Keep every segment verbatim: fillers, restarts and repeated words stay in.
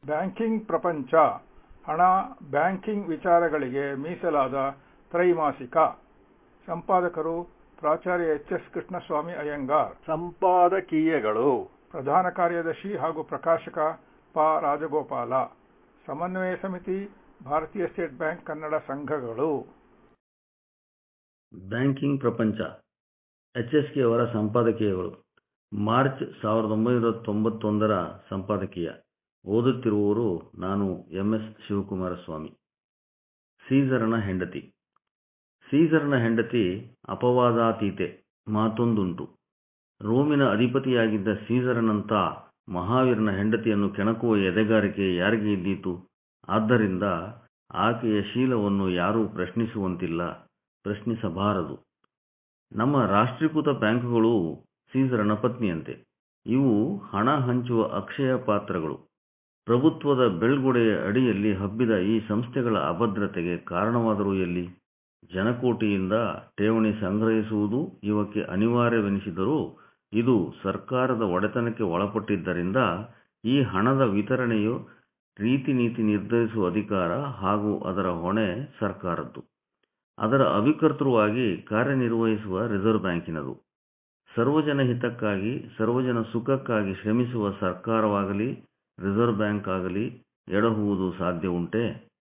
Banking ಪ್ರಪಂಚ ಹಣ banking ವಿಚಾರಗಳಿಗೆ ಮೀಸಲಾದ ತ್ರೈಮಾಸಿಕ. ಸಂಪಾದಕರು ಪ್ರಾಚಾರ್ಯ ಎಚ್ ಎಸ್ ಕೃಷ್ಣಸ್ವಾಮಿ ಅಯ್ಯಂಗಾರ್. ಸಂಪಾದಕೀಯಗಳು. ಪ್ರಧಾನ ಕಾರ್ಯದರ್ಶಿ ಹಾಗೂ ಪ್ರಕಾಶಕ ಪ ರಾಜಗೋಪಾಲ. ಸಮನ್ವಯ ಸಮಿತಿ ಭಾರತೀಯ ಸ್ಟೇಟ್ ಬ್ಯಾಂಕ್ ಕನ್ನಡ ಸಂಘಗಳು. ಬ್ಯಾಂಕಿಂಗ್ ಪ್ರಪಂಚ ಎಚ್ ಎಸ್ ಕೆ ಅವರ ಸಂಪಾದಕೀಯಗಳು. ಮಾರ್ಚ್ ಸಾವಿರದ ಒಂಬೈನೂರ ತೊಂಬತ್ತೊಂದರ ಸಂಪಾದಕೀಯ. ಓದುತ್ತಿರುವವರು ನಾನು ಎಂ ಎಸ್ ಶಿವಕುಮಾರಸ್ವಾಮಿ. ಸೀಸರನ ಹೆಂಡತಿ. ಸೀಸರನ ಹೆಂಡತಿ ಅಪವಾದಾತೀತೆ. ಮಾತೊಂದುಂಟು. ರೋಮಿನ ಅಧಿಪತಿಯಾಗಿದ್ದ ಸೀಸರನಂಥ ಮಹಾವೀರನ ಹೆಂಡತಿಯನ್ನು ಕೆಣಕುವ ಎದೆಗಾರಿಕೆ ಯಾರಿಗೆ ಇದ್ದೀತು? ಆದ್ದರಿಂದ ಆಕೆಯ ಶೀಲವನ್ನು ಯಾರೂ ಪ್ರಶ್ನಿಸುವಂತಿಲ್ಲ, ಪ್ರಶ್ನಿಸಬಾರದು. ನಮ್ಮ ರಾಷ್ಟ್ರೀಕೃತ ಬ್ಯಾಂಕುಗಳು ಸೀಸರನ ಪತ್ನಿಯಂತೆ. ಇವು ಹಣ ಹಂಚುವ ಅಕ್ಷಯ ಪಾತ್ರಗಳು. ಪ್ರಭುತ್ವದ ಬೆಳ್ಗೊಡೆಯ ಅಡಿಯಲ್ಲಿ ಹಬ್ಬಿದ ಈ ಸಂಸ್ಥೆಗಳ ಅಭದ್ರತೆಗೆ ಕಾರಣವಾದರೂ ಎಲ್ಲಿ? ಜನಕೋಟಿಯಿಂದ ಠೇವಣಿ ಸಂಗ್ರಹಿಸುವುದು ಇವಕ್ಕೆ ಅನಿವಾರ್ಯವೆನಿಸಿದರೂ ಇದು ಸರ್ಕಾರದ ಒಡೆತನಕ್ಕೆ ಒಳಪಟ್ಟಿದ್ದರಿಂದ ಈ ಹಣದ ವಿತರಣೆಯು ರೀತಿ ನೀತಿ ನಿರ್ಧರಿಸುವ ಅಧಿಕಾರ ಹಾಗೂ ಅದರ ಹೊಣೆ ಸರ್ಕಾರದ್ದು. ಅದರ ಅಭಿಕರ್ತೃವಾಗಿ ಕಾರ್ಯನಿರ್ವಹಿಸುವ ರಿಸರ್ವ್ ಬ್ಯಾಂಕಿನದು. ಸರ್ವಜನ ಹಿತಕ್ಕಾಗಿ ಸರ್ವಜನ ಸುಖಕ್ಕಾಗಿ ಶ್ರಮಿಸುವ ಸರ್ಕಾರವಾಗಲಿ ರಿಸರ್ವ್ ಬ್ಯಾಂಕ್ ಆಗಲಿ ಎಡಹುವುದು ಸಾಧ್ಯ ಉಂಟೆ?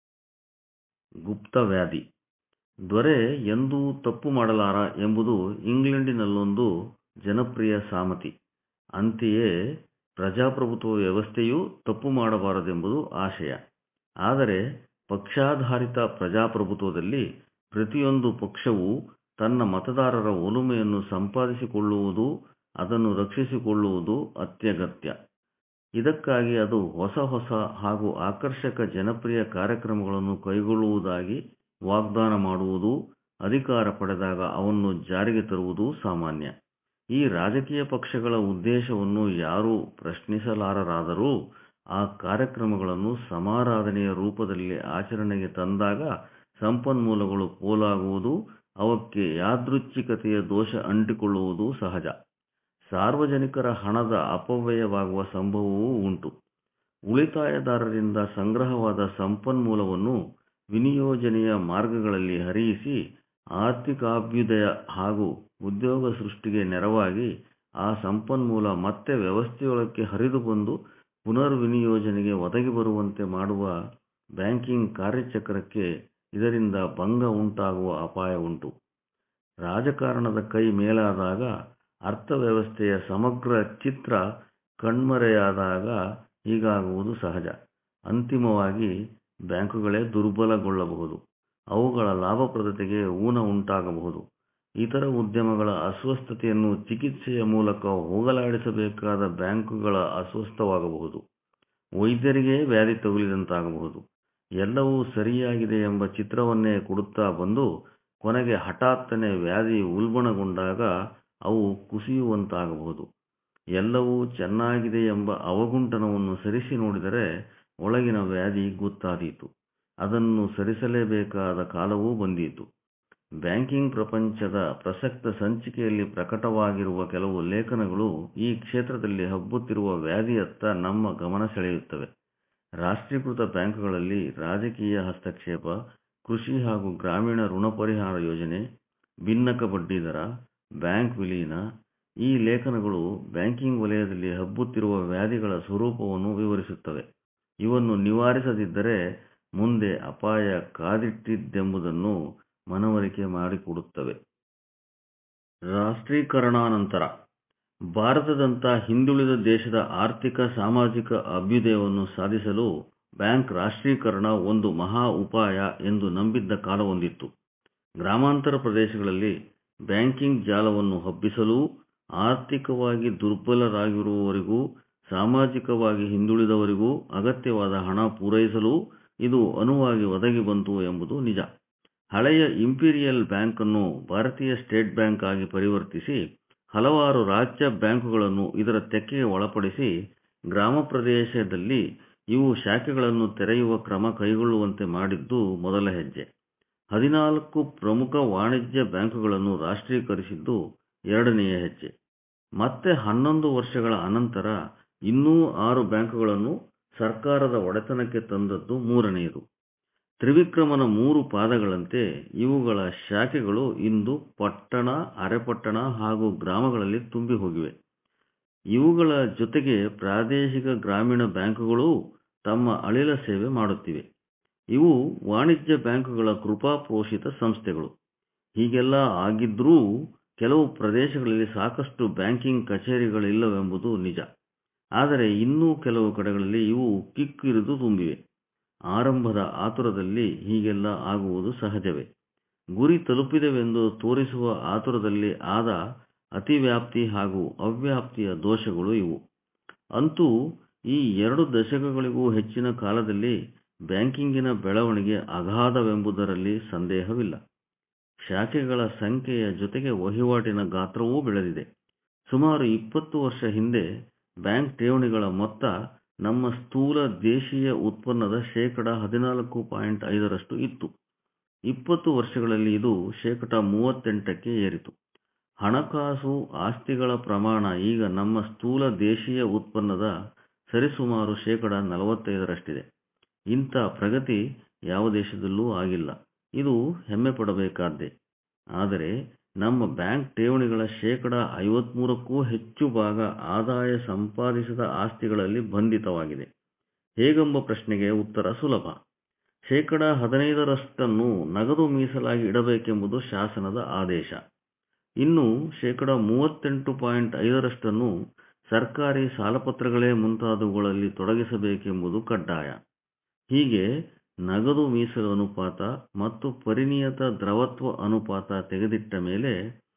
ಗುಪ್ತ ವ್ಯಾಧಿ. ದೊರೆ ಎಂದೂ ತಪ್ಪು ಮಾಡಲಾರ ಎಂಬುದು ಇಂಗ್ಲೆಂಡಿನಲ್ಲೊಂದು ಜನಪ್ರಿಯ ಸಾಮತಿ. ಅಂತೆಯೇ ಪ್ರಜಾಪ್ರಭುತ್ವ ವ್ಯವಸ್ಥೆಯೂ ತಪ್ಪು ಮಾಡಬಾರದೆಂಬುದು ಆಶಯ. ಆದರೆ ಪಕ್ಷಾಧಾರಿತ ಪ್ರಜಾಪ್ರಭುತ್ವದಲ್ಲಿ ಪ್ರತಿಯೊಂದು ಪಕ್ಷವೂ ತನ್ನ ಮತದಾರರ ಒಲುಮೆಯನ್ನು ಸಂಪಾದಿಸಿಕೊಳ್ಳುವುದು, ಅದನ್ನು ರಕ್ಷಿಸಿಕೊಳ್ಳುವುದು ಅತ್ಯಗತ್ಯ. ಇದಕ್ಕಾಗಿ ಅದು ಹೊಸ ಹೊಸ ಹಾಗೂ ಆಕರ್ಷಕ ಜನಪ್ರಿಯ ಕಾರ್ಯಕ್ರಮಗಳನ್ನು ಕೈಗೊಳ್ಳುವುದಾಗಿ ವಾಗ್ದಾನ ಮಾಡುವುದು, ಅಧಿಕಾರ ಪಡೆದಾಗ ಅವನ್ನು ಜಾರಿಗೆ ತರುವುದು ಸಾಮಾನ್ಯ. ಈ ರಾಜಕೀಯ ಪಕ್ಷಗಳ ಉದ್ದೇಶವನ್ನು ಯಾರೂ ಪ್ರಶ್ನಿಸಲಾರರಾದರೂ ಆ ಕಾರ್ಯಕ್ರಮಗಳನ್ನು ಸಮಾರಾಧನೆಯ ರೂಪದಲ್ಲಿ ಆಚರಣೆಗೆ ತಂದಾಗ ಸಂಪನ್ಮೂಲಗಳು ಪೋಲಾಗುವುದು, ಅವಕ್ಕೆ ಯಾದೃಚ್ಛಿಕತೆಯ ದೋಷ ಅಂಟಿಕೊಳ್ಳುವುದು ಸಹಜ. ಸಾರ್ವಜನಿಕರ ಹಣದ ಅಪವ್ಯಯವಾಗುವ ಸಂಭವವೂ ಉಂಟು. ಉಳಿತಾಯದಾರರಿಂದ ಸಂಗ್ರಹವಾದ ಸಂಪನ್ಮೂಲವನ್ನು ವಿನಿಯೋಜನೆಯ ಮಾರ್ಗಗಳಲ್ಲಿ ಹರಿಯಿಸಿ ಆರ್ಥಿಕಾಭ್ಯುದಯ ಹಾಗೂ ಉದ್ಯೋಗ ಸೃಷ್ಟಿಗೆ ನೆರವಾಗಿ ಆ ಸಂಪನ್ಮೂಲ ಮತ್ತೆ ವ್ಯವಸ್ಥೆಯೊಳಕ್ಕೆ ಹರಿದು ಬಂದು ಪುನರ್ವಿನಿಯೋಜನೆಗೆ ಒದಗಿ ಬರುವಂತೆ ಮಾಡುವ ಬ್ಯಾಂಕಿಂಗ್ ಕಾರ್ಯಚಕ್ರಕ್ಕೆ ಇದರಿಂದ ಭಂಗ ಉಂಟಾಗುವ ಅಪಾಯ ಉಂಟು. ರಾಜಕಾರಣದ ಕೈ ಮೇಲಾದಾಗ ಅರ್ಥವ್ಯವಸ್ಥೆಯ ಸಮಗ್ರ ಚಿತ್ರ ಕಣ್ಮರೆಯಾದಾಗ ಹೀಗಾಗುವುದು ಸಹಜ. ಅಂತಿಮವಾಗಿ ಬ್ಯಾಂಕುಗಳೇ ದುರ್ಬಲಗೊಳ್ಳಬಹುದು, ಅವುಗಳ ಲಾಭಪ್ರದತೆಗೆ ಊನ ಉಂಟಾಗಬಹುದು. ಇತರ ಉದ್ಯಮಗಳ ಅಸ್ವಸ್ಥತೆಯನ್ನು ಚಿಕಿತ್ಸೆಯ ಮೂಲಕ ಹೋಗಲಾಡಿಸಬೇಕಾದ ಬ್ಯಾಂಕುಗಳ ಅಸ್ವಸ್ಥವಾಗಬಹುದು. ವೈದ್ಯರಿಗೆ ವ್ಯಾಧಿ ತಗುಲಿದಂತಾಗಬಹುದು. ಎಲ್ಲವೂ ಸರಿಯಾಗಿದೆ ಎಂಬ ಚಿತ್ರವನ್ನೇ ಕೊಡುತ್ತಾ ಬಂದು ಕೊನೆಗೆ ಹಠಾತ್ತನೆ ವ್ಯಾಧಿ ಉಲ್ಬಣಗೊಂಡಾಗ ಅವು ಕುಸಿಯುವಂತಾಗಬಹುದು. ಎಲ್ಲವೂ ಚೆನ್ನಾಗಿದೆ ಎಂಬ ಅವಗುಂಟನವನ್ನು ಸರಿಸಿ ನೋಡಿದರೆ ಒಳಗಿನ ವ್ಯಾಧಿ ಗೊತ್ತಾದೀತು. ಅದನ್ನು ಸರಿಸಲೇಬೇಕಾದ ಕಾಲವೂ ಬಂದೀತು. ಬ್ಯಾಂಕಿಂಗ್ ಪ್ರಪಂಚದ ಪ್ರಸಕ್ತ ಸಂಚಿಕೆಯಲ್ಲಿ ಪ್ರಕಟವಾಗಿರುವ ಕೆಲವು ಲೇಖನಗಳು ಈ ಕ್ಷೇತ್ರದಲ್ಲಿ ಹಬ್ಬುತ್ತಿರುವ ವ್ಯಾಧಿಯತ್ತ ನಮ್ಮ ಗಮನ ಸೆಳೆಯುತ್ತವೆ. ರಾಷ್ಟ್ರೀಕೃತ ಬ್ಯಾಂಕುಗಳಲ್ಲಿ ರಾಜಕೀಯ ಹಸ್ತಕ್ಷೇಪ, ಕೃಷಿ ಹಾಗೂ ಗ್ರಾಮೀಣ ಋಣ ಪರಿಹಾರ ಯೋಜನೆ, ಭಿನ್ನಕ ಬಡ್ಡಿದರ, ಬ್ಯಾಂಕ್ ವಿಲೀನ. ಈ ಲೇಖನಗಳು ಬ್ಯಾಂಕಿಂಗ್ ವಲಯದಲ್ಲಿ ಹಬ್ಬುತ್ತಿರುವ ವ್ಯಾಧಿಗಳ ಸ್ವರೂಪವನ್ನು ವಿವರಿಸುತ್ತವೆ. ಇವನ್ನು ನಿವಾರಿಸದಿದ್ದರೆ ಮುಂದೆ ಅಪಾಯ ಕಾದಿಟ್ಟಿದ್ದೆಂಬುದನ್ನು ಮನವರಿಕೆ ಮಾಡಿಕೊಡುತ್ತವೆ. ರಾಷ್ಟ್ರೀಕರಣಾನಂತರ ಭಾರತದಂಥ ಹಿಂದುಳಿದ ದೇಶದ ಆರ್ಥಿಕ ಸಾಮಾಜಿಕ ಅಭ್ಯುದಯವನ್ನು ಸಾಧಿಸಲು ಬ್ಯಾಂಕ್ ರಾಷ್ಟ್ರೀಕರಣ ಒಂದು ಮಹಾ ಉಪಾಯ ಎಂದು ನಂಬಿದ್ದ ಕಾಲವೊಂದಿತ್ತು. ಗ್ರಾಮಾಂತರ ಪ್ರದೇಶಗಳಲ್ಲಿ ಬ್ಯಾಂಕಿಂಗ್ ಜಾಲವನ್ನು ಹಬ್ಬಿಸಲು, ಆರ್ಥಿಕವಾಗಿ ದುರ್ಬಲರಾಗಿರುವವರಿಗೂ ಸಾಮಾಜಿಕವಾಗಿ ಹಿಂದುಳಿದವರಿಗೂ ಅಗತ್ಯವಾದ ಹಣ ಪೂರೈಸಲು ಇದು ಅನುವಾಗಿ ಒದಗಿ ಬಂತು ಎಂಬುದು ನಿಜ. ಹಳೆಯ ಇಂಪೀರಿಯಲ್ ಬ್ಯಾಂಕ್ ಅನ್ನು ಭಾರತೀಯ ಸ್ಟೇಟ್ ಬ್ಯಾಂಕ್ ಆಗಿ ಪರಿವರ್ತಿಸಿ ಹಲವಾರು ರಾಜ್ಯ ಬ್ಯಾಂಕುಗಳನ್ನು ಇದರ ತೆಕ್ಕೆಗೆ ಒಳಪಡಿಸಿ ಗ್ರಾಮ ಪ್ರದೇಶದಲ್ಲಿ ಇವು ಶಾಖೆಗಳನ್ನು ತೆರೆಯುವ ಕ್ರಮ ಕೈಗೊಳ್ಳುವಂತೆ ಮಾಡಿದ್ದು ಮೊದಲ ಹೆಜ್ಜೆ. ಹದಿನಾಲ್ಕು ಪ್ರಮುಖ ವಾಣಿಜ್ಯ ಬ್ಯಾಂಕುಗಳನ್ನು ರಾಷ್ಟ್ರೀಕರಿಸಿದ್ದು ಎರಡನೆಯ ಹೆಜ್ಜೆ. ಮತ್ತೆ ಹನ್ನೊಂದು ವರ್ಷಗಳ ಅನಂತರ ಇನ್ನೂ ಆರು ಬ್ಯಾಂಕುಗಳನ್ನು ಸರ್ಕಾರದ ಒಡೆತನಕ್ಕೆ ತಂದದ್ದು ಮೂರನೆಯದು. ತ್ರಿವಿಕ್ರಮನ ಮೂರು ಪಾದಗಳಂತೆ ಇವುಗಳ ಶಾಖೆಗಳು ಇಂದು ಪಟ್ಟಣ, ಅರೆಪಟ್ಟಣ ಹಾಗೂ ಗ್ರಾಮಗಳಲ್ಲಿ ತುಂಬಿ ಹೋಗಿವೆ. ಇವುಗಳ ಜೊತೆಗೆ ಪ್ರಾದೇಶಿಕ ಗ್ರಾಮೀಣ ಬ್ಯಾಂಕುಗಳೂ ತಮ್ಮ ಅಳಿಲ ಸೇವೆ ಮಾಡುತ್ತಿವೆ. ಇವು ವಾಣಿಜ್ಯ ಬ್ಯಾಂಕುಗಳ ಕೃಪಾಪೋಷಿತ ಸಂಸ್ಥೆಗಳು. ಹೀಗೆಲ್ಲ ಆಗಿದ್ರೂ ಕೆಲವು ಪ್ರದೇಶಗಳಲ್ಲಿ ಸಾಕಷ್ಟು ಬ್ಯಾಂಕಿಂಗ್ ಕಚೇರಿಗಳಿಲ್ಲವೆಂಬುದು ನಿಜ. ಆದರೆ ಇನ್ನೂ ಕೆಲವು ಕಡೆಗಳಲ್ಲಿ ಇವು ಕಿಕ್ಕಿರಿದು ತುಂಬಿವೆ. ಆರಂಭದ ಆತುರದಲ್ಲಿ ಹೀಗೆಲ್ಲ ಆಗುವುದು ಸಹಜವೇ. ಗುರಿ ತಲುಪಿದೆವೆಂದು ತೋರಿಸುವ ಆತುರದಲ್ಲಿ ಆದ ಅತಿವ್ಯಾಪ್ತಿ ಹಾಗೂ ಅವ್ಯಾಪ್ತಿಯ ದೋಷಗಳು ಇವು. ಅಂತೂ ಈ ಎರಡು ದಶಕಗಳಿಗೂ ಹೆಚ್ಚಿನ ಕಾಲದಲ್ಲಿ ಬ್ಯಾಂಕಿಂಗಿನ ಬೆಳವಣಿಗೆ ಅಗಾಧವೆಂಬುದರಲ್ಲಿ ಸಂದೇಹವಿಲ್ಲ. ಶಾಖೆಗಳ ಸಂಖ್ಯೆಯ ಜೊತೆಗೆ ವಹಿವಾಟಿನ ಗಾತ್ರವೂ ಬೆಳೆದಿದೆ. ಸುಮಾರು ಇಪ್ಪತ್ತು ವರ್ಷ ಹಿಂದೆ ಬ್ಯಾಂಕ್ ಠೇವಣಿಗಳ ಮೊತ್ತ ನಮ್ಮ ಸ್ಥೂಲ ದೇಶೀಯ ಉತ್ಪನ್ನದ ಶೇಕಡ ಹದಿನಾಲ್ಕು ಪಾಯಿಂಟ್ ಐದರಷ್ಟು ಇತ್ತು. ಇಪ್ಪತ್ತು ವರ್ಷಗಳಲ್ಲಿ ಇದು ಶೇಕಡ ಮೂವತ್ತೆಂಟಕ್ಕೆ ಏರಿತು. ಹಣಕಾಸು ಆಸ್ತಿಗಳ ಪ್ರಮಾಣ ಈಗ ನಮ್ಮ ಸ್ಥೂಲ ದೇಶೀಯ ಉತ್ಪನ್ನದ ಸರಿಸುಮಾರು ಶೇಕಡ ನಲವತ್ತೈದರಷ್ಟಿದೆ. ಇಂಥ ಪ್ರಗತಿ ಯಾವ ದೇಶದಲ್ಲೂ ಆಗಿಲ್ಲ. ಇದು ಹೆಮ್ಮೆ ಪಡಬೇಕಾದ್ದೇ. ಆದರೆ ನಮ್ಮ ಬ್ಯಾಂಕ್ ಠೇವಣಿಗಳ ಶೇಕಡ ಐವತ್ಮೂರಕ್ಕೂ ಹೆಚ್ಚು ಭಾಗ ಆದಾಯ ಸಂಪಾದಿಸಿದ ಆಸ್ತಿಗಳಲ್ಲಿ ಬಂಧಿತವಾಗಿದೆ. ಹೇಗೆಂಬ ಪ್ರಶ್ನೆಗೆ ಉತ್ತರ ಸುಲಭ. ಶೇಕಡ ಹದಿನೈದರಷ್ಟನ್ನು ನಗದು ಮೀಸಲಾಗಿ ಇಡಬೇಕೆಂಬುದು ಶಾಸನದ ಆದೇಶ. ಇನ್ನು ಶೇಕಡ ಮೂವತ್ತೆಂಟು ಪಾಯಿಂಟ್ ಐದರಷ್ಟನ್ನು ಸರ್ಕಾರಿ ಸಾಲಪತ್ರಗಳೇ ಮುಂತಾದವುಗಳಲ್ಲಿ ತೊಡಗಿಸಬೇಕೆಂಬುದು ಕಡ್ಡಾಯ. ಹೀಗೆ ನಗದು ಮೀಸಲು ಅನುಪಾತ ಮತ್ತು ಪರಿಣಿತ ದ್ರವತ್ವ ಅನುಪಾತ ತೆಗೆದಿಟ್ಟ ಮೇಲೆ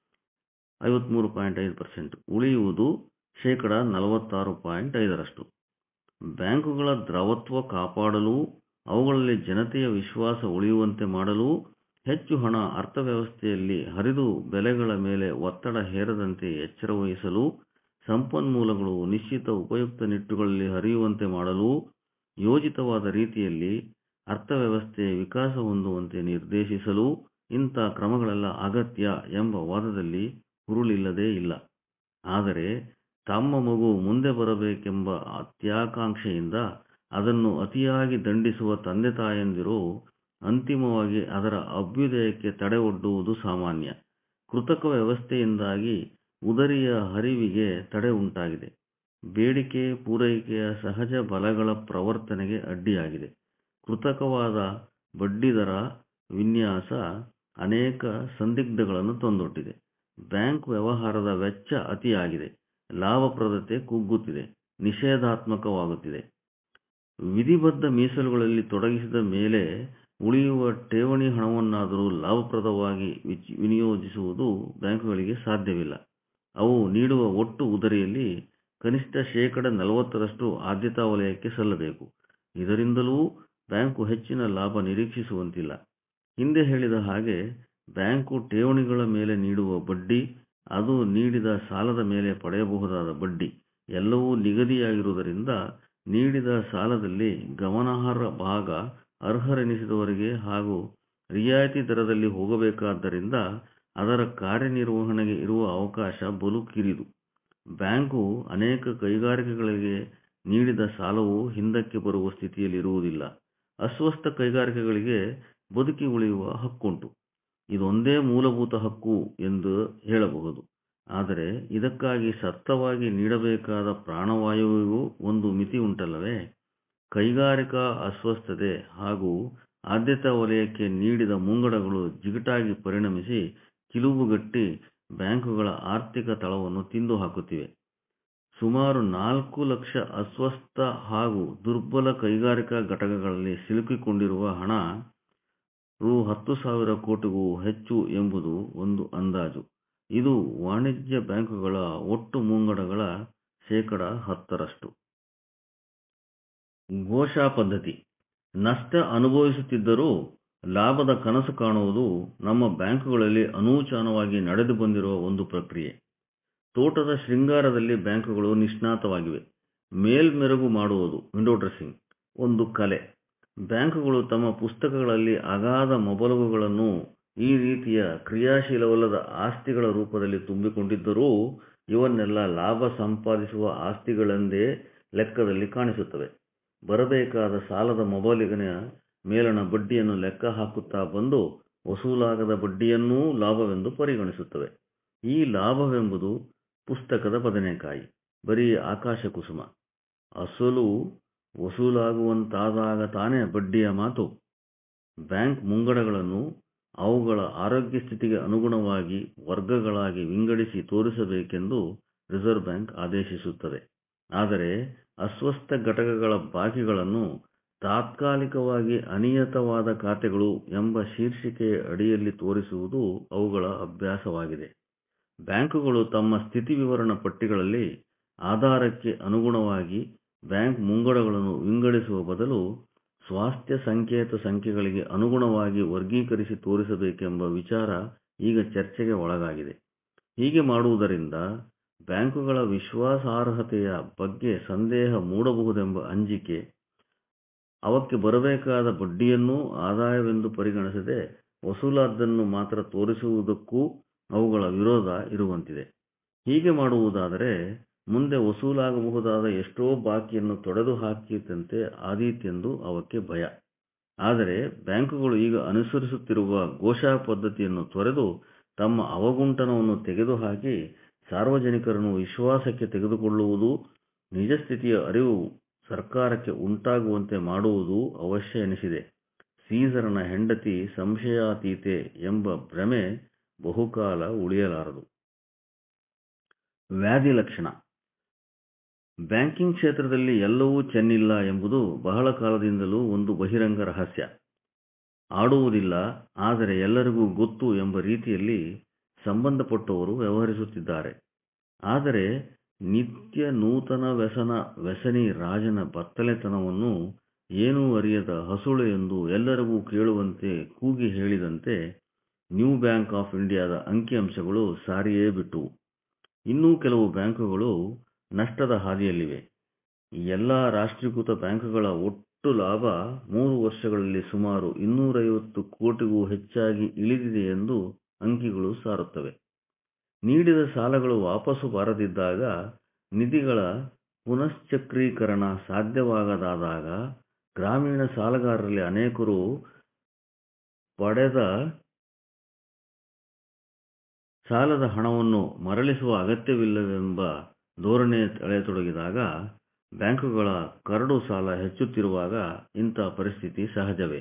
ಐವತ್ಮೂರು ಪಾಯಿಂಟ್ ಐದು ಪರ್ಸೆಂಟ್ ಉಳಿಯುವುದು ಶೇಕಡ ನಲವತ್ತಾರು ಪಾಯಿಂಟ್ ಐದರಷ್ಟು. ಬ್ಯಾಂಕುಗಳ ದ್ರವತ್ವ ಕಾಪಾಡಲು, ಅವುಗಳಲ್ಲಿ ಜನತೆಯ ವಿಶ್ವಾಸ ಉಳಿಯುವಂತೆ ಮಾಡಲು, ಹೆಚ್ಚು ಹಣ ಅರ್ಥವ್ಯವಸ್ಥೆಯಲ್ಲಿ ಹರಿದು ಬೆಲೆಗಳ ಮೇಲೆ ಒತ್ತಡ ಹೇರದಂತೆ ಎಚ್ಚರ ವಹಿಸಲು, ಸಂಪನ್ಮೂಲಗಳು ನಿಶ್ಚಿತ ಉಪಯುಕ್ತ ನಿಟ್ಟುಗಳಲ್ಲಿ ಹರಿಯುವಂತೆ ಮಾಡಲು, ಯೋಜಿತವಾದ ರೀತಿಯಲ್ಲಿ ಅರ್ಥವ್ಯವಸ್ಥೆಯ ವಿಕಾಸ ಹೊಂದುವಂತೆ ನಿರ್ದೇಶಿಸಲು ಇಂಥ ಕ್ರಮಗಳೆಲ್ಲ ಅಗತ್ಯ ಎಂಬ ವಾದದಲ್ಲಿ ಹುರುಳಿಲ್ಲದೇ ಇಲ್ಲ. ಆದರೆ ತಮ್ಮ ಮಗು ಮುಂದೆ ಬರಬೇಕೆಂಬ ಅತ್ಯಾಕಾಂಕ್ಷೆಯಿಂದ ಅದನ್ನು ಅತಿಯಾಗಿ ದಂಡಿಸುವ ತಂದೆ ತಾಯಂದಿರು ಅಂತಿಮವಾಗಿ ಅದರ ಅಭ್ಯುದಯಕ್ಕೆ ತಡೆ ಒಡ್ಡುವುದು ಸಾಮಾನ್ಯ. ಕೃತಕ ವ್ಯವಸ್ಥೆಯಿಂದಾಗಿ ಉದರಿಯ ಹರಿವಿಗೆ ತಡೆ ಉಂಟಾಗಿದೆ. ಬೇಡಿಕೆ ಪೂರೈಕೆಯ ಸಹಜ ಬಲಗಳ ಪ್ರವರ್ತನೆಗೆ ಅಡ್ಡಿಯಾಗಿದೆ. ಕೃತಕವಾದ ಬಡ್ಡಿದರ ವಿನ್ಯಾಸ ಅನೇಕ ಸಂದಿಗ್ಧಗಳನ್ನು ತಂದೊಡ್ಡಿದೆ. ಬ್ಯಾಂಕ್ ವ್ಯವಹಾರದ ವೆಚ್ಚ ಅತಿಯಾಗಿದೆ. ಲಾಭಪ್ರದತೆ ಕುಗ್ಗುತ್ತಿದೆ, ನಿಷೇಧಾತ್ಮಕವಾಗುತ್ತಿದೆ. ವಿಧಿಬದ್ಧ ಮೀಸಲುಗಳಲ್ಲಿ ತೊಡಗಿಸಿದ ಮೇಲೆ ಉಳಿಯುವ ಠೇವಣಿ ಹಣವನ್ನಾದರೂ ಲಾಭಪ್ರದವಾಗಿ ವಿನಿಯೋಗಿಸುವುದು ಬ್ಯಾಂಕುಗಳಿಗೆ ಸಾಧ್ಯವಿಲ್ಲ. ಅವು ನೀಡುವ ಒಟ್ಟು ಉದರಿಯಲ್ಲಿ ಕನಿಷ್ಠ ಶೇಕಡ ನಲವತ್ತರಷ್ಟು ಆದ್ಯತಾ ವಲಯಕ್ಕೆ ಸಲ್ಲಬೇಕು. ಇದರಿಂದಲೂ ಬ್ಯಾಂಕು ಹೆಚ್ಚಿನ ಲಾಭ ನಿರೀಕ್ಷಿಸುವಂತಿಲ್ಲ. ಹಿಂದೆ ಹೇಳಿದ ಹಾಗೆ ಬ್ಯಾಂಕು ಠೇವಣಿಗಳ ಮೇಲೆ ನೀಡುವ ಬಡ್ಡಿ, ಅದು ನೀಡಿದ ಸಾಲದ ಮೇಲೆ ಪಡೆಯಬಹುದಾದ ಬಡ್ಡಿ ಎಲ್ಲವೂ ನಿಗದಿಯಾಗಿರುವುದರಿಂದ ನೀಡಿದ ಸಾಲದಲ್ಲಿ ಗಮನಾರ್ಹ ಭಾಗ ಅರ್ಹರೆನಿಸಿದವರಿಗೆ ಹಾಗೂ ರಿಯಾಯಿತಿ ದರದಲ್ಲಿ ಹೋಗಬೇಕಾದ್ದರಿಂದ ಅದರ ಕಾರ್ಯನಿರ್ವಹಣೆಗೆ ಇರುವ ಅವಕಾಶ ಬಲು ಕಿರಿದು. ಬ್ಯಾಂಕು ಅನೇಕ ಕೈಗಾರಿಕೆಗಳಿಗೆ ನೀಡಿದ ಸಾಲವು ಹಿಂದಕ್ಕೆ ಬರುವ ಸ್ಥಿತಿಯಲ್ಲಿರುವುದಿಲ್ಲ. ಅಸ್ವಸ್ಥ ಕೈಗಾರಿಕೆಗಳಿಗೆ ಬದುಕಿ ಉಳಿಯುವ ಹಕ್ಕುಂಟು. ಇದೊಂದೇ ಮೂಲಭೂತ ಹಕ್ಕು ಎಂದು ಹೇಳಬಹುದು. ಆದರೆ ಇದಕ್ಕಾಗಿ ಸತ್ತವಾಗಿ ನೀಡಬೇಕಾದ ಪ್ರಾಣವಾಯುವಿಗೂ ಒಂದು ಮಿತಿ ಉಂಟಲ್ಲವೇ? ಕೈಗಾರಿಕಾ ಅಸ್ವಸ್ಥತೆ ಹಾಗೂ ಆದ್ಯತಾ ವಲಯಕ್ಕೆ ನೀಡಿದ ಮುಂಗಡಗಳು ಜಿಗುಟಾಗಿ ಪರಿಣಮಿಸಿ ಕಿಲುಬುಗಟ್ಟಿ ಬ್ಯಾಂಕುಗಳ ಆರ್ಥಿಕ ತಳವನ್ನು ತಿಂದು ಹಾಕುತ್ತಿವೆ. ಸುಮಾರು ನಾಲ್ಕು ಲಕ್ಷ ಅಸ್ವಸ್ಥ ಹಾಗೂ ದುರ್ಬಲ ಕೈಗಾರಿಕಾ ಘಟಕಗಳಲ್ಲಿ ಸಿಲುಕಿಕೊಂಡಿರುವ ಹಣ ರು ಹತ್ತು ಸಾವಿರ ಕೋಟಿಗೂ ಹೆಚ್ಚು ಎಂಬುದು ಒಂದು ಅಂದಾಜು. ಇದು ವಾಣಿಜ್ಯ ಬ್ಯಾಂಕುಗಳ ಒಟ್ಟು ಮುಂಗಡಗಳ ಶೇಕಡ ಹತ್ತರಷ್ಟು. ಘೋಷಾ ಪದ್ಧತಿ. ನಷ್ಟ ಅನುಭವಿಸುತ್ತಿದ್ದರೂ ಲಾಭದ ಕನಸು ಕಾಣುವುದು ನಮ್ಮ ಬ್ಯಾಂಕುಗಳಲ್ಲಿ ಅನೂಚಾನವಾಗಿ ನಡೆದು ಬಂದಿರುವ ಒಂದು ಪ್ರಕ್ರಿಯೆ. ತೋಟದ ಶೃಂಗಾರದಲ್ಲಿ ಬ್ಯಾಂಕುಗಳು ನಿಷ್ಣಾತವಾಗಿವೆ. ಮೇಲ್ಮೆರುಗು ಮಾಡುವುದು, ವಿಂಡೋ ಡ್ರೆಸ್ಸಿಂಗ್, ಒಂದು ಕಲೆ. ಬ್ಯಾಂಕುಗಳು ತಮ್ಮ ಪುಸ್ತಕಗಳಲ್ಲಿ ಅಗಾಧ ಮೊಬಲಗುಗಳನ್ನು ಈ ರೀತಿಯ ಕ್ರಿಯಾಶೀಲವಲ್ಲದ ಆಸ್ತಿಗಳ ರೂಪದಲ್ಲಿ ತುಂಬಿಕೊಂಡಿದ್ದರೂ ಇವನ್ನೆಲ್ಲ ಲಾಭ ಸಂಪಾದಿಸುವ ಆಸ್ತಿಗಳೆಂದೇ ಲೆಕ್ಕದಲ್ಲಿ ಕಾಣಿಸುತ್ತವೆ. ಬರಬೇಕಾದ ಸಾಲದ ಮೊಬಲಿಗಿನ ಮೇಲಣ ಬಡ್ಡಿಯನ್ನು ಲೆಕ್ಕ ಹಾಕುತ್ತಾ ಬಂದು ವಸೂಲಾಗದ ಬಡ್ಡಿಯನ್ನೂ ಲಾಭವೆಂದು ಪರಿಗಣಿಸುತ್ತವೆ. ಈ ಲಾಭವೆಂಬುದು ಪುಸ್ತಕದ ಬದನೆಕಾಯಿ, ಬರೀ ಆಕಾಶ ಕುಸುಮ. ಅಸಲು ವಸೂಲಾಗುವಂತಾದಾಗ ತಾನೇ ಬಡ್ಡಿಯ ಮಾತು. ಬ್ಯಾಂಕ್ ಮುಂಗಡಗಳನ್ನು ಅವುಗಳ ಆರೋಗ್ಯ ಸ್ಥಿತಿಗೆ ಅನುಗುಣವಾಗಿ ವರ್ಗಗಳಾಗಿ ವಿಂಗಡಿಸಿ ತೋರಿಸಬೇಕೆಂದು ರಿಸರ್ವ್ ಬ್ಯಾಂಕ್ ಆದೇಶಿಸುತ್ತದೆ. ಆದರೆ ಅಸ್ವಸ್ಥ ಘಟಕಗಳ ಬಾಕಿಗಳನ್ನು ತಾತ್ಕಾಲಿಕವಾಗಿ ಅನಿಯತವಾದ ಖಾತೆಗಳು ಎಂಬ ಶೀರ್ಷಿಕೆಯ ಅಡಿಯಲ್ಲಿ ತೋರಿಸುವುದು ಅವುಗಳ ಅಭ್ಯಾಸವಾಗಿದೆ. ಬ್ಯಾಂಕುಗಳು ತಮ್ಮ ಸ್ಥಿತಿ ವಿವರಣ ಪಟ್ಟಿಗಳಲ್ಲಿ ಆಧಾರಕ್ಕೆ ಅನುಗುಣವಾಗಿ ಬ್ಯಾಂಕ್ ಮುಂಗಡಗಳನ್ನು ವಿಂಗಡಿಸುವ ಬದಲು ಸ್ವಾಸ್ಥ್ಯ ಸಂಕೇತ ಸಂಖ್ಯೆಗಳಿಗೆ ಅನುಗುಣವಾಗಿ ವರ್ಗೀಕರಿಸಿ ತೋರಿಸಬೇಕೆಂಬ ವಿಚಾರ ಈಗ ಚರ್ಚೆಗೆ ಒಳಗಾಗಿದೆ. ಹೀಗೆ ಮಾಡುವುದರಿಂದ ಬ್ಯಾಂಕುಗಳ ವಿಶ್ವಾಸಾರ್ಹತೆಯ ಬಗ್ಗೆ ಸಂದೇಹ ಮೂಡಬಹುದೆಂಬ ಅಂಜಿಕೆ, ಅವಕ್ಕೆ ಬರಬೇಕಾದ ಬಡ್ಡಿಯನ್ನೂ ಆದಾಯವೆಂದು ಪರಿಗಣಿಸದೆ ವಸೂಲಾದ್ದನ್ನು ಮಾತ್ರ ತೋರಿಸುವುದಕ್ಕೂ ಅವುಗಳ ವಿರೋಧ ಇರುವಂತಿದೆ. ಹೀಗೆ ಮಾಡುವುದಾದರೆ ಮುಂದೆ ವಸೂಲಾಗಬಹುದಾದ ಎಷ್ಟೋ ಬಾಕಿಯನ್ನು ತೊಡೆದು ಹಾಕಿದಂತೆ ಆದೀತೆಂದು ಅವಕ್ಕೆ ಭಯ. ಆದರೆ ಬ್ಯಾಂಕುಗಳು ಈಗ ಅನುಸರಿಸುತ್ತಿರುವ ಘೋಷಾ ಪದ್ಧತಿಯನ್ನು ತೊರೆದು ತಮ್ಮ ಅವಗುಂಟನವನ್ನು ತೆಗೆದುಹಾಕಿ ಸಾರ್ವಜನಿಕರನ್ನು ವಿಶ್ವಾಸಕ್ಕೆ ತೆಗೆದುಕೊಳ್ಳುವುದು, ನಿಜ ಸ್ಥಿತಿಯ ಅರಿವು ಸರ್ಕಾರಕ್ಕೆ ಉಂಟಾಗುವಂತೆ ಮಾಡುವುದು ಅವಶ್ಯ ಎನಿಸಿದೆ. ಸೀಸರನ ಹೆಂಡತಿ ಸಂಶಯಾತೀತೆ ಎಂಬ ಭ್ರಮೆ ಬಹುಕಾಲ ಉಳಿಯಲಾರದು. ವ್ಯಾಧಿ ಲಕ್ಷಣ. ಬ್ಯಾಂಕಿಂಗ್ ಕ್ಷೇತ್ರದಲ್ಲಿ ಎಲ್ಲವೂ ಚೆನ್ನಿಲ್ಲ ಎಂಬುದು ಬಹಳ ಕಾಲದಿಂದಲೂ ಒಂದು ಬಹಿರಂಗ ರಹಸ್ಯ. ಆಡುವುದಿಲ್ಲ, ಆದರೆ ಎಲ್ಲರಿಗೂ ಗೊತ್ತು ಎಂಬ ರೀತಿಯಲ್ಲಿ ಸಂಬಂಧಪಟ್ಟವರು ವ್ಯವಹರಿಸುತ್ತಿದ್ದಾರೆ. ಆದರೆ ನಿತ್ಯ ನೂತನ ವ್ಯಸನ ವ್ಯಸನಿ ರಾಜನ ಬತ್ತಲೆತನವನ್ನು ಏನೂ ಅರಿಯದ ಹಸುಳೆ ಎಂದು ಎಲ್ಲರಿಗೂ ಕೇಳುವಂತೆ ಕೂಗಿ ಹೇಳಿದಂತೆ ನ್ಯೂ ಬ್ಯಾಂಕ್ ಆಫ್ ಇಂಡಿಯಾದ ಅಂಕಿಅಂಶಗಳು ಸಾರಿಯೇ ಬಿಟ್ಟುವು. ಇನ್ನೂ ಕೆಲವು ಬ್ಯಾಂಕುಗಳು ನಷ್ಟದ ಹಾದಿಯಲ್ಲಿವೆ. ಎಲ್ಲ ರಾಷ್ಟ್ರೀಕೃತ ಬ್ಯಾಂಕುಗಳ ಒಟ್ಟು ಲಾಭ ಮೂರು ವರ್ಷಗಳಲ್ಲಿ ಸುಮಾರು ಇನ್ನೂರೈವತ್ತು ಕೋಟಿಗೂ ಹೆಚ್ಚಾಗಿ ಇಳಿದಿದೆ ಎಂದು ಅಂಕಿಗಳು ಸಾರುತ್ತವೆ. ನೀಡಿದ ಸಾಲಗಳು ವಾಪಸು ಬಾರದಿದ್ದಾಗ, ನಿಧಿಗಳ ಪುನಶ್ಚಕ್ರೀಕರಣ ಸಾಧ್ಯವಾಗದಾದಾಗ ಗ್ರಾಮೀಣ ಸಾಲಗಾರರಲ್ಲಿ ಅನೇಕರು ಪಡೆದ ಸಾಲದ ಹಣವನ್ನು ಮರಳಿಸುವ ಅಗತ್ಯವಿಲ್ಲವೆಂಬ ಧೋರಣೆ ತಳೆಯತೊಡಗಿದಾಗ, ಬ್ಯಾಂಕುಗಳ ಕರಡು ಸಾಲ ಹೆಚ್ಚುತ್ತಿರುವಾಗ ಇಂಥ ಪರಿಸ್ಥಿತಿ ಸಹಜವೇ.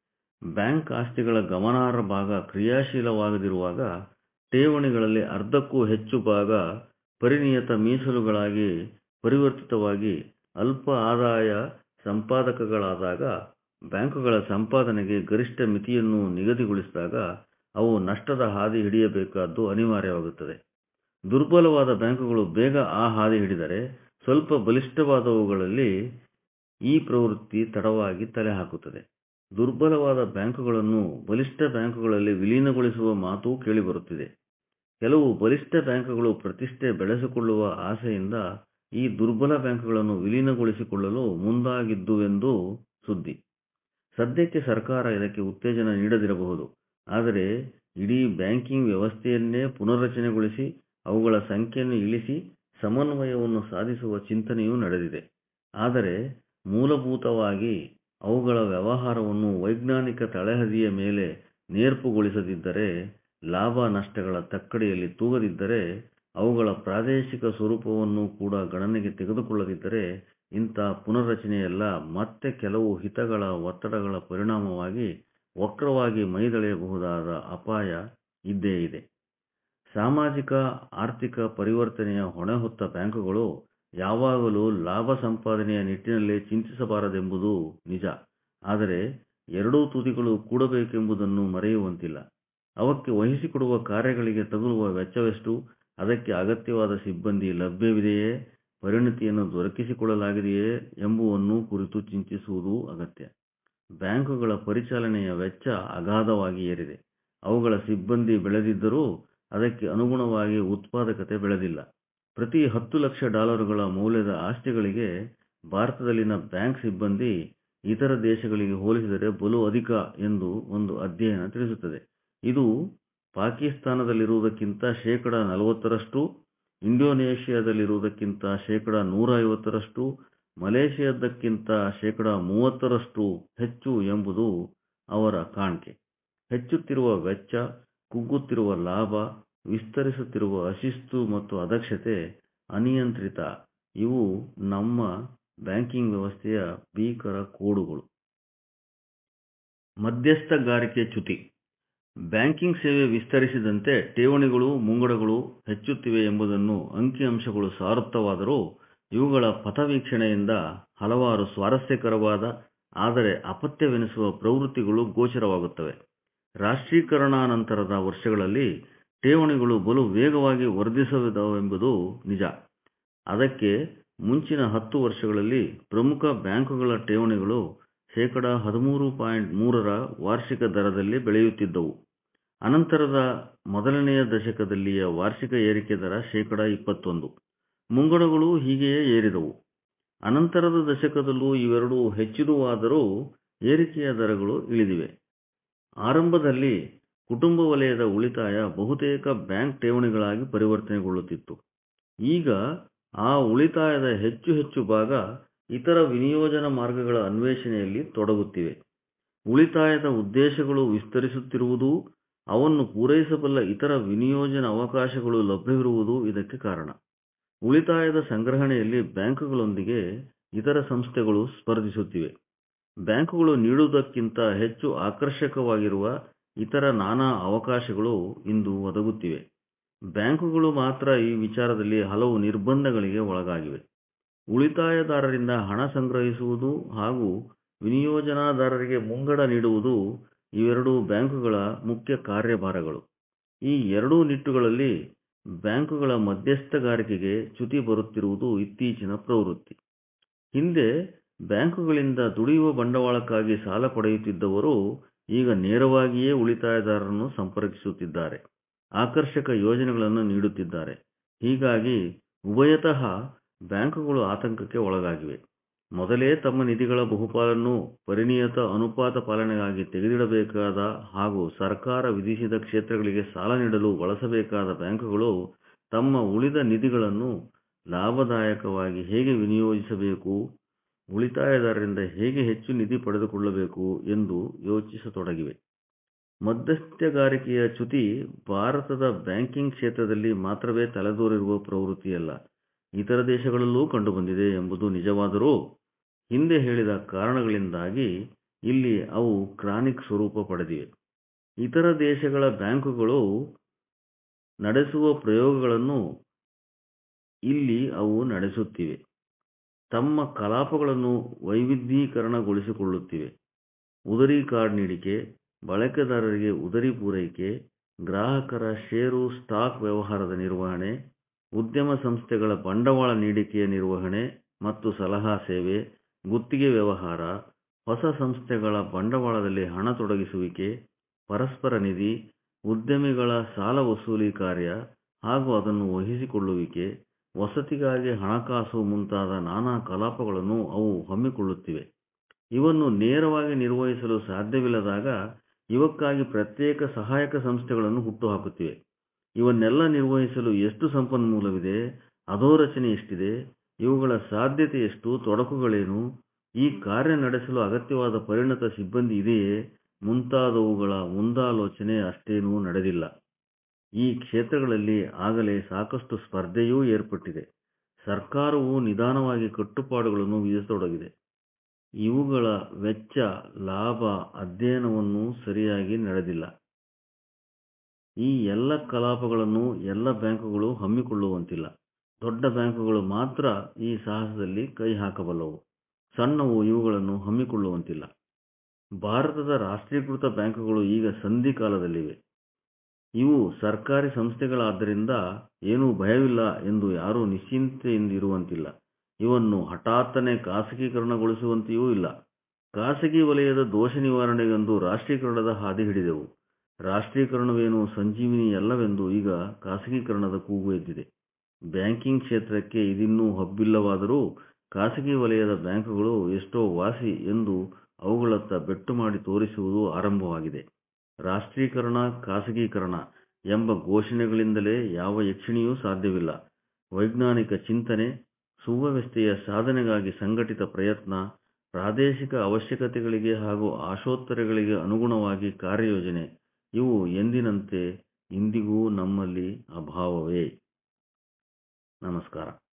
ಬ್ಯಾಂಕ್ ಆಸ್ತಿಗಳ ಗಮನಾರ್ಹ ಭಾಗ ಕ್ರಿಯಾಶೀಲವಾಗದಿರುವಾಗ ಠೇವಣಿಗಳಲ್ಲಿ ಅರ್ಧಕ್ಕೂ ಹೆಚ್ಚು ಭಾಗ ಪರಿಣಿತ ಮೀಸಲುಗಳಾಗಿ ಪರಿವರ್ತಿತವಾಗಿ ಅಲ್ಪ ಆದಾಯ ಸಂಪಾದಕಗಳಾದಾಗ, ಬ್ಯಾಂಕುಗಳ ಸಂಪಾದನೆಗೆ ಗರಿಷ್ಠ ಮಿತಿಯನ್ನು ನಿಗದಿಗೊಳಿಸಿದಾಗ ಅವು ನಷ್ಟದ ಹಾದಿ ಹಿಡಿಯಬೇಕಾದ್ದು ಅನಿವಾರ್ಯವಾಗುತ್ತದೆ. ದುರ್ಬಲವಾದ ಬ್ಯಾಂಕುಗಳು ಬೇಗ ಆ ಹಾದಿ ಹಿಡಿದರೆ, ಸ್ವಲ್ಪ ಬಲಿಷ್ಠವಾದವುಗಳಲ್ಲಿ ಈ ಪ್ರವೃತ್ತಿ ತಡವಾಗಿ ತಲೆ ಹಾಕುತ್ತದೆ. ದುರ್ಬಲವಾದ ಬ್ಯಾಂಕುಗಳನ್ನು ಬಲಿಷ್ಠ ಬ್ಯಾಂಕುಗಳಲ್ಲಿ ವಿಲೀನಗೊಳಿಸುವ ಮಾತೂ ಕೇಳಿಬರುತ್ತಿದೆ. ಕೆಲವು ಬಲಿಷ್ಠ ಬ್ಯಾಂಕುಗಳು ಪ್ರತಿಷ್ಠೆ ಬೆಳೆಸಿಕೊಳ್ಳುವ ಆಸೆಯಿಂದ ಈ ದುರ್ಬಲ ಬ್ಯಾಂಕುಗಳನ್ನು ವಿಲೀನಗೊಳಿಸಿಕೊಳ್ಳಲು ಮುಂದಾಗಿದ್ದುವೆಂದು ಸುದ್ದಿ. ಸದ್ಯಕ್ಕೆ ಸರ್ಕಾರ ಇದಕ್ಕೆ ಉತ್ತೇಜನ ನೀಡದಿರಬಹುದು. ಆದರೆ ಇಡೀ ಬ್ಯಾಂಕಿಂಗ್ ವ್ಯವಸ್ಥೆಯನ್ನೇ ಪುನರ್ರಚನೆಗೊಳಿಸಿ ಅವುಗಳ ಸಂಖ್ಯೆಯನ್ನು ಇಳಿಸಿ ಸಮನ್ವಯವನ್ನು ಸಾಧಿಸುವ ಚಿಂತನೆಯೂ ನಡೆದಿದೆ. ಆದರೆ ಮೂಲಭೂತವಾಗಿ ಅವುಗಳ ವ್ಯವಹಾರವನ್ನು ವೈಜ್ಞಾನಿಕ ತಳಹದಿಯ ಮೇಲೆ ನೇರ್ಪುಗೊಳಿಸದಿದ್ದರೆ, ಲಾಭ ನಷ್ಟಗಳ ತಕ್ಕಡಿಯಲ್ಲಿ ತೂಗದಿದ್ದರೆ, ಅವುಗಳ ಪ್ರಾದೇಶಿಕ ಸ್ವರೂಪವನ್ನು ಕೂಡ ಗಣನೆಗೆ ತೆಗೆದುಕೊಳ್ಳದಿದ್ದರೆ ಇಂಥ ಪುನರ್ರಚನೆಯೆಲ್ಲ ಮತ್ತೆ ಕೆಲವು ಹಿತಗಳ ಒತ್ತಡಗಳ ಪರಿಣಾಮವಾಗಿ ವಕ್ರವಾಗಿ ಮೈದಳೆಯಬಹುದಾದ ಅಪಾಯ ಇದ್ದೇ ಇದೆ. ಸಾಮಾಜಿಕ ಆರ್ಥಿಕ ಪರಿವರ್ತನೆಯ ಹೊಣೆ ಹೊತ್ತ ಬ್ಯಾಂಕುಗಳು ಯಾವಾಗಲೂ ಲಾಭ ಸಂಪಾದನೆಯ ನಿಟ್ಟಿನಲ್ಲೇ ಚಿಂತಿಸಬಾರದೆಂಬುದು ನಿಜ. ಆದರೆ ಎರಡೂ ತುದಿಗಳು ಕೂಡಬೇಕೆಂಬುದನ್ನು ಮರೆಯುವಂತಿಲ್ಲ. ಅವಕ್ಕೆ ವಹಿಸಿಕೊಡುವ ಕಾರ್ಯಗಳಿಗೆ ತಗುಲುವ ವೆಚ್ಚವೆಷ್ಟು, ಅದಕ್ಕೆ ಅಗತ್ಯವಾದ ಸಿಬ್ಬಂದಿ ಲಭ್ಯವಿದೆಯೇ, ಪರಿಣತಿಯನ್ನು ದೊರಕಿಸಿಕೊಳ್ಳಲಾಗಿದೆಯೇ ಎಂಬುವನ್ನು ಕುರಿತು ಚಿಂತಿಸುವುದೂ ಅಗತ್ಯ. ಬ್ಯಾಂಕುಗಳ ಪರಿಚಾಲನೆಯ ವೆಚ್ಚ ಅಗಾಧವಾಗಿ ಏರಿದೆ. ಅವುಗಳ ಸಿಬ್ಬಂದಿ ಬೆಳೆದಿದ್ದರೂ ಅದಕ್ಕೆ ಅನುಗುಣವಾಗಿ ಉತ್ಪಾದಕತೆ ಬೆಳೆದಿಲ್ಲ. ಪ್ರತಿ ಹತ್ತು ಲಕ್ಷ ಡಾಲರುಗಳ ಮೌಲ್ಯದ ಆಸ್ತಿಗಳಿಗೆ ಭಾರತದಲ್ಲಿನ ಬ್ಯಾಂಕ್ ಸಿಬ್ಬಂದಿ ಇತರ ದೇಶಗಳಿಗೆ ಹೋಲಿಸಿದರೆ ಬಲು ಅಧಿಕ ಎಂದು ಒಂದು ಅಧ್ಯಯನ ತಿಳಿಸುತ್ತದೆ. ಇದು ಪಾಕಿಸ್ತಾನದಲ್ಲಿರುವುದಕ್ಕಿಂತ ಶೇಕಡ ನಲವತ್ತರಷ್ಟು, ಇಂಡೋನೇಷಿಯಾದಲ್ಲಿರುವುದಕ್ಕಿಂತ ಶೇಕಡ ನೂರ ಐವತ್ತರಷ್ಟು, ಮಲೇಷಿಯಾದಕ್ಕಿಂತ ಶೇಕಡ ಮೂವತ್ತರಷ್ಟು ಹೆಚ್ಚು ಎಂಬುದು ಅವರ ಕಾಣ್ಕೆ. ಹೆಚ್ಚುತ್ತಿರುವ ವೆಚ್ಚ, ಕುಗ್ಗುತ್ತಿರುವ ಲಾಭ, ವಿಸ್ತರಿಸುತ್ತಿರುವ ಅಶಿಸ್ತು ಮತ್ತು ಅದಕ್ಷತೆ, ಅನಿಯಂತ್ರಿತ ಇವು ನಮ್ಮ ಬ್ಯಾಂಕಿಂಗ್ ವ್ಯವಸ್ಥೆಯ ಭೀಕರ ಕೋಡುಗಳು. ಮಧ್ಯಸ್ಥಗಾರಿಕೆ ಚ್ಯುತಿ. ಬ್ಯಾಂಕಿಂಗ್ ಸೇವೆ ವಿಸ್ತರಿಸಿದಂತೆ ಠೇವಣಿಗಳು, ಮುಂಗಡಗಳು ಹೆಚ್ಚುತ್ತಿವೆ ಎಂಬುದನ್ನು ಅಂಕಿಅಂಶಗಳು ಸಾರುತ್ತವಾದರೂ ಇವುಗಳ ಪಥವೀಕ್ಷಣೆಯಿಂದ ಹಲವಾರು ಸ್ವಾರಸ್ಯಕರವಾದ ಆದರೆ ಅಪಥ್ಯವೆನಿಸುವ ಪ್ರವೃತ್ತಿಗಳು ಗೋಚರವಾಗುತ್ತವೆ. ರಾಷ್ಟ್ರೀಕರಣಾನಂತರದ ವರ್ಷಗಳಲ್ಲಿ ಠೇವಣಿಗಳು ಬಲು ವೇಗವಾಗಿ ವರ್ಧಿಸಿದವೆಂಬುದು ನಿಜ. ಅದಕ್ಕೆ ಮುಂಚಿನ ಹತ್ತು ವರ್ಷಗಳಲ್ಲಿ ಪ್ರಮುಖ ಬ್ಯಾಂಕುಗಳ ಠೇವಣಿಗಳು ಶೇಕಡ ಹದಿಮೂರು ಪಾಯಿಂಟ್ ಮೂರರ ವಾರ್ಷಿಕ ದರದಲ್ಲಿ ಬೆಳೆಯುತ್ತಿದ್ದವು. ಅನಂತರದ ಮೊದಲನೆಯ ದಶಕದಲ್ಲಿಯ ವಾರ್ಷಿಕ ಏರಿಕೆ ದರ ಶೇಕಡ ಇಪ್ಪತ್ತೊಂದು. ಮುಂಗಡಗಳು ಹೀಗೆಯೇ ಏರಿದವು. ಅನಂತರದ ದಶಕದಲ್ಲೂ ಇವೆರಡೂ ಹೆಚ್ಚಿದುವಾದರೂ ಏರಿಕೆಯ ದರಗಳು ಇಳಿದಿವೆ. ಆರಂಭದಲ್ಲಿ ಕುಟುಂಬ ವಲಯದ ಉಳಿತಾಯ ಬಹುತೇಕ ಬ್ಯಾಂಕ್ ಠೇವಣಿಗಳಾಗಿ ಪರಿವರ್ತನೆಗೊಳ್ಳುತ್ತಿತ್ತು. ಈಗ ಆ ಉಳಿತಾಯದ ಹೆಚ್ಚು ಹೆಚ್ಚು ಭಾಗ ಇತರ ವಿನಿಯೋಜನಾ ಮಾರ್ಗಗಳ ಅನ್ವೇಷಣೆಯಲ್ಲಿ ತೊಡಗುತ್ತಿವೆ. ಉಳಿತಾಯದ ಉದ್ದೇಶಗಳು ವಿಸ್ತರಿಸುತ್ತಿರುವುದೂ ಅವನ್ನು ಪೂರೈಸಬಲ್ಲ ಇತರ ವಿನಿಯೋಜನಾ ಅವಕಾಶಗಳು ಲಭ್ಯವಿರುವುದೂ ಇದಕ್ಕೆ ಕಾರಣ. ಉಳಿತಾಯದ ಸಂಗ್ರಹಣೆಯಲ್ಲಿ ಬ್ಯಾಂಕುಗಳೊಂದಿಗೆ ಇತರ ಸಂಸ್ಥೆಗಳು ಸ್ಪರ್ಧಿಸುತ್ತಿವೆ. ಬ್ಯಾಂಕುಗಳು ನೀಡುವುದಕ್ಕಿಂತ ಹೆಚ್ಚು ಆಕರ್ಷಕವಾಗಿರುವ ಇತರ ನಾನಾ ಅವಕಾಶಗಳು ಇಂದು ಒದಗುತ್ತಿವೆ. ಬ್ಯಾಂಕುಗಳು ಮಾತ್ರ ಈ ವಿಚಾರದಲ್ಲಿ ಹಲವು ನಿರ್ಬಂಧಗಳಿಗೆ ಒಳಗಾಗಿವೆ. ಉಳಿತಾಯದಾರರಿಂದ ಹಣ ಸಂಗ್ರಹಿಸುವುದು ಹಾಗೂ ವಿನಿಯೋಜನಾದಾರರಿಗೆ ಮುಂಗಡ ನೀಡುವುದು ಇವೆರಡೂ ಬ್ಯಾಂಕುಗಳ ಮುಖ್ಯ ಕಾರ್ಯಭಾರಗಳು. ಈ ಎರಡೂ ನಿಟ್ಟುಗಳಲ್ಲಿ ಬ್ಯಾಂಕುಗಳ ಮಧ್ಯಸ್ಥಗಾರಿಕೆಗೆ ಚ್ಯುತಿ ಬರುತ್ತಿರುವುದು ಇತ್ತೀಚಿನ ಪ್ರವೃತ್ತಿ. ಹಿಂದೆ ಬ್ಯಾಂಕುಗಳಿಂದ ದುಡಿಯುವ ಬಂಡವಾಳಕ್ಕಾಗಿ ಸಾಲ ಪಡೆಯುತ್ತಿದ್ದವರು ಈಗ ನೇರವಾಗಿಯೇ ಉಳಿತಾಯದಾರರನ್ನು ಸಂಪರ್ಕಿಸುತ್ತಿದ್ದಾರೆ, ಆಕರ್ಷಕ ಯೋಜನೆಗಳನ್ನು ನೀಡುತ್ತಿದ್ದಾರೆ. ಹೀಗಾಗಿ ಉಭಯತಃ ಬ್ಯಾಂಕುಗಳು ಆತಂಕಕ್ಕೆ ಒಳಗಾಗಿವೆ. ಮೊದಲೇ ತಮ್ಮ ನಿಧಿಗಳ ಬಹುಪಾಲನ್ನು ಪರಿಣಿತ ಅನುಪಾತ ಪಾಲನೆಗಾಗಿ ತೆಗೆದಿಡಬೇಕಾದ ಹಾಗೂ ಸರ್ಕಾರ ವಿಧಿಸಿದ ಕ್ಷೇತ್ರಗಳಿಗೆ ಸಾಲ ನೀಡಲು ಬಳಸಬೇಕಾದ ಬ್ಯಾಂಕುಗಳು ತಮ್ಮ ಉಳಿದ ನಿಧಿಗಳನ್ನು ಲಾಭದಾಯಕವಾಗಿ ಹೇಗೆ ವಿನಿಯೋಗಿಸಬೇಕು, ಉಳಿತಾಯದಾರರಿಂದ ಹೇಗೆ ಹೆಚ್ಚು ನಿಧಿ ಪಡೆದುಕೊಳ್ಳಬೇಕು ಎಂದು ಯೋಚಿಸತೊಡಗಿವೆ. ಮಧ್ಯಸ್ಥಗಾರಿಕೆಯ ಚ್ಯುತಿ ಭಾರತದ ಬ್ಯಾಂಕಿಂಗ್ ಕ್ಷೇತ್ರದಲ್ಲಿ ಮಾತ್ರವೇ ತಲೆದೋರಿರುವ ಪ್ರವೃತ್ತಿಯಲ್ಲ, ಇತರ ದೇಶಗಳಲ್ಲೂ ಕಂಡುಬಂದಿದೆ ಎಂಬುದು ನಿಜವಾದರೂ ಹಿಂದೆ ಹೇಳಿದ ಕಾರಣಗಳಿಂದಾಗಿ ಇಲ್ಲಿ ಅವು ಕ್ರಾನಿಕ್ ಸ್ವರೂಪ ಪಡೆದಿವೆ. ಇತರ ದೇಶಗಳ ಬ್ಯಾಂಕುಗಳು ನಡೆಸುವ ಪ್ರಯೋಗಗಳನ್ನು ಇಲ್ಲಿ ಅವು ನಡೆಸುತ್ತಿವೆ. ತಮ್ಮ ಕಲಾಪಗಳನ್ನು ವೈವಿಧ್ಯೀಕರಣಗೊಳಿಸಿಕೊಳ್ಳುತ್ತಿವೆ. ಉದರಿ ಕಾರ್ಡ್ ನೀಡಿಕೆ, ಬಳಕೆದಾರರಿಗೆ ಉದರಿ ಪೂರೈಕೆ, ಗ್ರಾಹಕರ ಷೇರು ಸ್ಟಾಕ್ ವ್ಯವಹಾರದ ನಿರ್ವಹಣೆ, ಉದ್ಯಮ ಸಂಸ್ಥೆಗಳ ಬಂಡವಾಳ ನೀಡಿಕೆಯ ನಿರ್ವಹಣೆ ಮತ್ತು ಸಲಹಾ ಸೇವೆ, ಗುತ್ತಿಗೆ ವ್ಯವಹಾರ, ಹೊಸ ಸಂಸ್ಥೆಗಳ ಬಂಡವಾಳದಲ್ಲಿ ಹಣ ತೊಡಗಿಸುವಿಕೆ, ಪರಸ್ಪರ ನಿಧಿ, ಉದ್ಯಮಿಗಳ ಸಾಲ ವಸೂಲಿ ಕಾರ್ಯ ಹಾಗೂ ಅದನ್ನು ವಹಿಸಿಕೊಳ್ಳುವಿಕೆ, ವಸತಿಗಾಗಿ ಹಣಕಾಸು ಮುಂತಾದ ನಾನಾ ಕಲಾಪಗಳನ್ನು ಅವು ಹಮ್ಮಿಕೊಳ್ಳುತ್ತಿವೆ. ಇವನ್ನು ನೇರವಾಗಿ ನಿರ್ವಹಿಸಲು ಸಾಧ್ಯವಿಲ್ಲದಾಗ ಇವಕ್ಕಾಗಿ ಪ್ರತ್ಯೇಕ ಸಹಾಯಕ ಸಂಸ್ಥೆಗಳನ್ನು ಹುಟ್ಟುಹಾಕುತ್ತಿವೆ. ಇವನ್ನೆಲ್ಲ ನಿರ್ವಹಿಸಲು ಎಷ್ಟು ಸಂಪನ್ಮೂಲವಿದೆ, ಅಧೋರಚನೆ ಎಷ್ಟಿದೆ, ಇವುಗಳ ಸಾಧ್ಯತೆ ಎಷ್ಟು, ತೊಡಕುಗಳೇನು, ಈ ಕಾರ್ಯ ನಡೆಸಲು ಅಗತ್ಯವಾದ ಪರಿಣತ ಸಿಬ್ಬಂದಿ ಇದೆಯೇ ಮುಂತಾದವುಗಳ ಮುಂದಾಲೋಚನೆ ಅಷ್ಟೇನೂ ನಡೆದಿಲ್ಲ. ಈ ಕ್ಷೇತ್ರಗಳಲ್ಲಿ ಆಗಲೇ ಸಾಕಷ್ಟು ಸ್ಪರ್ಧೆಯೂ ಏರ್ಪಟ್ಟಿದೆ. ಸರ್ಕಾರವು ನಿಧಾನವಾಗಿ ಕಟ್ಟುಪಾಡುಗಳನ್ನು ವಿಧಿಸತೊಡಗಿದೆ. ಇವುಗಳ ವೆಚ್ಚ ಲಾಭ ಅಧ್ಯಯನವನ್ನೂ ಸರಿಯಾಗಿ ನಡೆದಿಲ್ಲ. ಈ ಎಲ್ಲ ಕಲಾಪಗಳನ್ನು ಎಲ್ಲ ಬ್ಯಾಂಕುಗಳು ಹಮ್ಮಿಕೊಳ್ಳುವಂತಿಲ್ಲ. ದೊಡ್ಡ ಬ್ಯಾಂಕುಗಳು ಮಾತ್ರ ಈ ಸಾಹಸದಲ್ಲಿ ಕೈ ಹಾಕಬಲ್ಲವು. ಸಣ್ಣವು ಇವುಗಳನ್ನು ಹಮ್ಮಿಕೊಳ್ಳುವಂತಿಲ್ಲ. ಭಾರತದ ರಾಷ್ಟ್ರೀಕೃತ ಬ್ಯಾಂಕುಗಳು ಈಗ ಸಂಧಿ ಕಾಲದಲ್ಲಿವೆ. ಇವು ಸರ್ಕಾರಿ ಸಂಸ್ಥೆಗಳಾದ್ದರಿಂದ ಏನೂ ಭಯವಿಲ್ಲ ಎಂದು ಯಾರೂ ನಿಶ್ಚಿಂತೆಯಿಂದಿರುವಂತಿಲ್ಲ. ಇವನ್ನು ಹಠಾತ್ತನೆ ಖಾಸಗೀಕರಣಗೊಳಿಸುವಂತೆಯೂ ಇಲ್ಲ. ಖಾಸಗಿ ವಲಯದ ದೋಷ ನಿವಾರಣೆಗೆಂದು ರಾಷ್ಟ್ರೀಕರಣದ ಹಾದಿ ಹಿಡಿದೆವು. ರಾಷ್ಟ್ರೀಕರಣವೇನು ಸಂಜೀವಿನಿಯಲ್ಲವೆಂದು ಈಗ ಖಾಸಗೀಕರಣದ ಕೂಗು ಎದ್ದಿದೆ. ಬ್ಯಾಂಕಿಂಗ್ ಕ್ಷೇತ್ರಕ್ಕೆ ಇದಿನ್ನೂ ಹಬ್ಬಿಲ್ಲವಾದರೂ ಖಾಸಗಿ ವಲಯದ ಬ್ಯಾಂಕುಗಳು ಎಷ್ಟೋ ವಾಸಿ ಎಂದು ಅವುಗಳತ್ತ ಬೆಟ್ಟು ಮಾಡಿ ತೋರಿಸುವುದು ಆರಂಭವಾಗಿದೆ. ರಾಷ್ಟ್ರೀಕರಣ, ಖಾಸಗೀಕರಣ ಎಂಬ ಘೋಷಣೆಗಳಿಂದಲೇ ಯಾವ ಯಕ್ಷಿಣಿಯೂ ಸಾಧ್ಯವಿಲ್ಲ. ವೈಜ್ಞಾನಿಕ ಚಿಂತನೆ, ಸುವ್ಯವಸ್ಥೆಯ ಸಾಧನೆಗಾಗಿ ಸಂಘಟಿತ ಪ್ರಯತ್ನ, ಪ್ರಾದೇಶಿಕ ಅವಶ್ಯಕತೆಗಳಿಗೆ ಹಾಗೂ ಆಶೋತ್ತರಗಳಿಗೆ ಅನುಗುಣವಾಗಿ ಕಾರ್ಯಯೋಜನೆ ಇವು ಎಂದಿನಂತೆ ಇಂದಿಗೂ ನಮ್ಮಲ್ಲಿ ಅಭಾವವೇ. ನಮಸ್ಕಾರ.